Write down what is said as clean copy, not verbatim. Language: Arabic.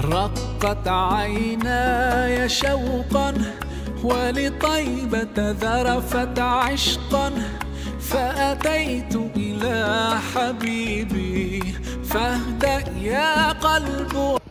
رقت عيناي شوقا ولطيبة ذرفت عشقا، فأتيت إلى حبيبي فاهدأ يا قلب.